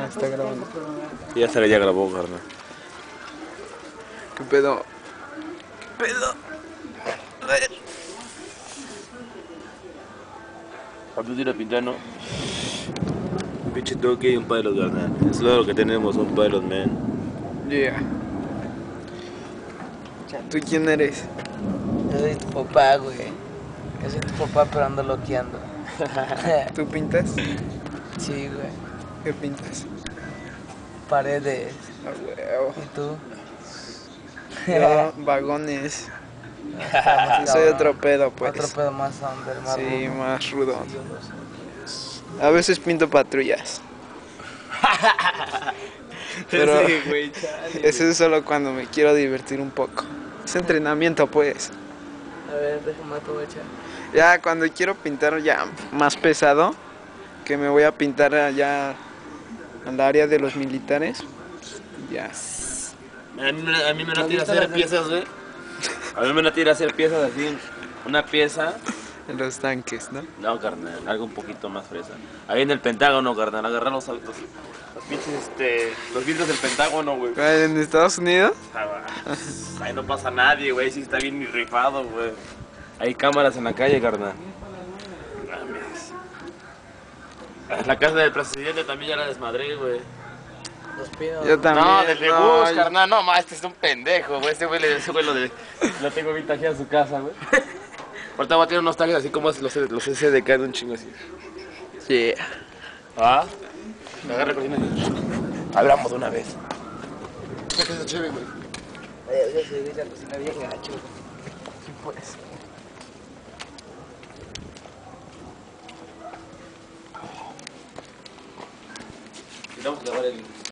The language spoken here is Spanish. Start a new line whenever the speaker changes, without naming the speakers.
está grabando.
Ya grabó, carnal.
¿Qué pedo? ¿Qué pedo? A ver.
Antes de ir a pintar, ¿no? Pinche toque y un pilot, carnal. Es lo que tenemos, un pilot, man.
Yeah. ¿Tú quién eres?
Yo soy tu papá, güey. Yo soy tu papá, pero ando loqueando.
¿Tú pintas?
Sí, güey.
¿Qué pintas?
Paredes.
A huevo.
¿Y tú?
Yo, vagones.
Estamos
Yo soy
cabrón.
otro pedo, pues.
Otro pedo más under, más
Sí,
rudo.
más rudo. A veces pinto patrullas. Pero
Sí, güey, chale,
eso es solo cuando me quiero divertir un poco. Es entrenamiento, pues.
A ver, déjame aprovechar.
Ya cuando quiero pintar ya más pesado, que me voy a pintar allá al área de los militares, ya.
A mí me la tira a hacer piezas, güey. A mí me la tira a hacer piezas así. Una pieza.
En los tanques, ¿no?
No, carnal, algo un poquito más fresa. Ahí en el Pentágono, carnal, agarrar los pinches, los vidrios del Pentágono, güey.
¿En Estados Unidos?
Ahí no pasa nadie, güey, sí está bien rifado, güey. Hay cámaras en la calle, carnal. Mames. La casa del presidente también ya la desmadré, güey.
Los pinos.
Yo también.
No, del de
no,
Bush, carnal, no, ma, este es un pendejo, güey. Ese güey lo tengo bien tajeado en su casa, güey. Ahorita voy a tener unos tajes así como los SDK de un chingo así.
Sí.
¿Ah? Me agarra cocina y hablamos de una vez. ¿Qué es eso chévere, güey?
Yo soy de la cocina bien gacho. Sí, pues.
Y vamos a grabar el...